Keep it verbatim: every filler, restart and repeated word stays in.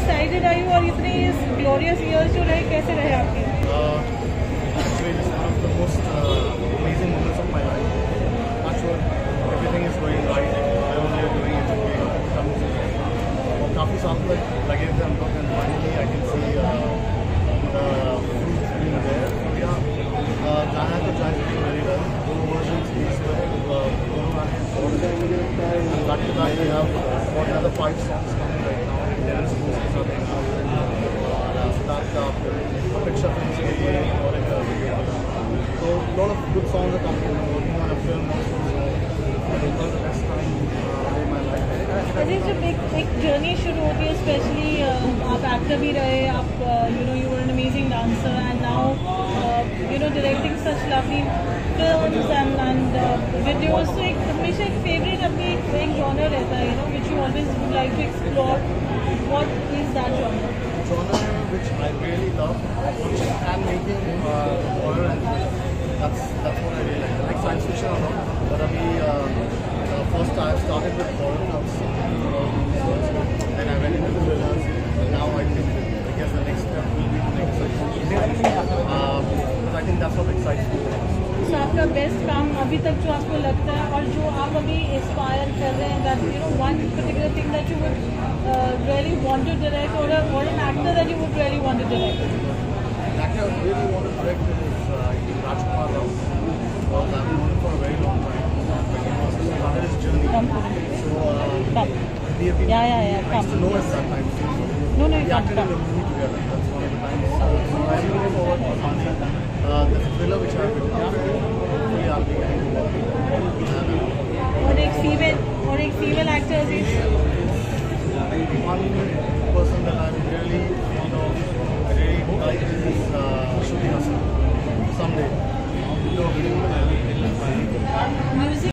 Excited I और इतने glorious years जो रहे कैसे रहे आपके? Actually, this is one of the most uh, amazing moments of my life. Not sure everything is going right. I was here doing it okay. और काफ़ी साल तक लगे थे हम लोग, and finally I can see uh, the fruits being there. So yeah, uh, गाना तो चाहे doing very well. दो versions released हुए हैं, दोनों गाने और back to back we have about another five songs coming right now. Dance moves के साथ सिद्धार्थ का अपेक्षा फिल्म के लिए और एक वीडियो बना. So a lot of good songs are coming. I'm working on a film also. So it was the best time uh, in my life. अरे जब एक एक जर्नी शुरू होती है, स्पेशली आप एक्टर भी रहे, आप you know you were an amazing dancer and now you know directing such lovely films and and videos. तो एक हमेशा एक फेवरेट अपनी एक जॉनर रहता है, you know which you always would like to explore. What is that genre? Genre which I really love, watching and making uh, horror and thriller. That's that's what I really like. I like science fiction a lot, but abhi uh, uh, first I started with horror films, uh, then I went into thrillers. Now I think I guess the next step will be to make science fiction. Uh, because I think that's what excites me. So आपका best काम अभी तक जो आपको लगता है और जो आप अभी इंस्पायर कर रहे हैं, that you know one particular thing that you would really want to direct, और और an actor that you would really want to direct? An actor I really want to direct is uh, Rajkumar Rao. Well, I've known him for a very long time. Like, he was started his journey. So uh, we have been yeah, yeah, yeah. I used to know at that time. No, no, you we can't acted in a movie together. That's one of the times. Uh, so I'm looking forward to Mani. Uh, there's a thriller which I've written. Hopefully I'll be getting to work with. और एक female और एक female actor is one person that I'm really, you know, really like is uh, Shruti Hassan. Someday. You know, music